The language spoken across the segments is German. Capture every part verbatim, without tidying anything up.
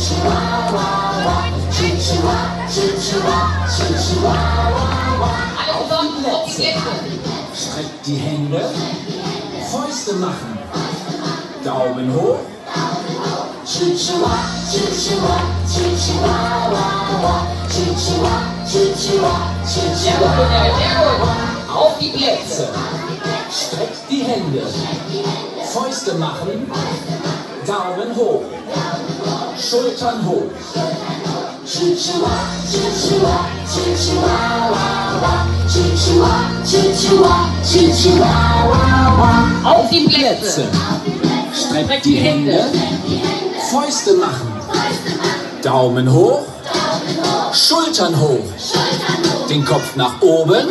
Streckt die Hände, Fäuste machen, Daumen hoch. Auf die Plätze. Streckt die Hände, Fäuste machen, Daumen hoch, Schultern hoch. Auf die Plätze. Streckt die Hände, Fäuste machen, Daumen hoch, Schultern hoch, den Kopf nach oben.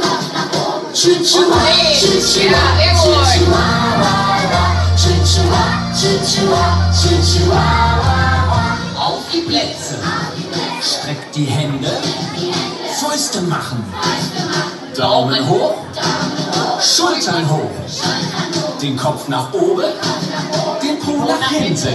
Auf die Plätze. Streckt die Hände, Fäuste machen, Daumen hoch, Schultern hoch, den Kopf nach oben, den Po nach hinten.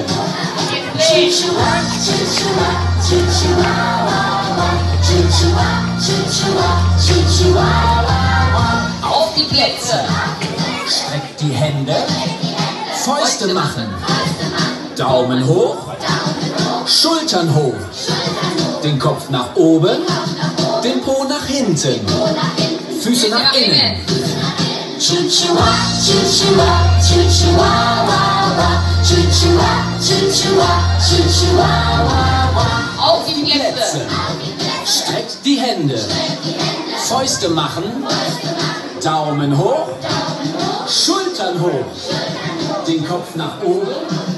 Auf die Plätze. Streckt die Hände, Fäuste machen, Daumen hoch, Schultern hoch, den Kopf nach oben, den Po nach hinten, Füße nach innen. Auf die Plätze. Streckt die Hände, Fäuste machen, Daumen hoch, Schultern hoch, den Kopf nach oben.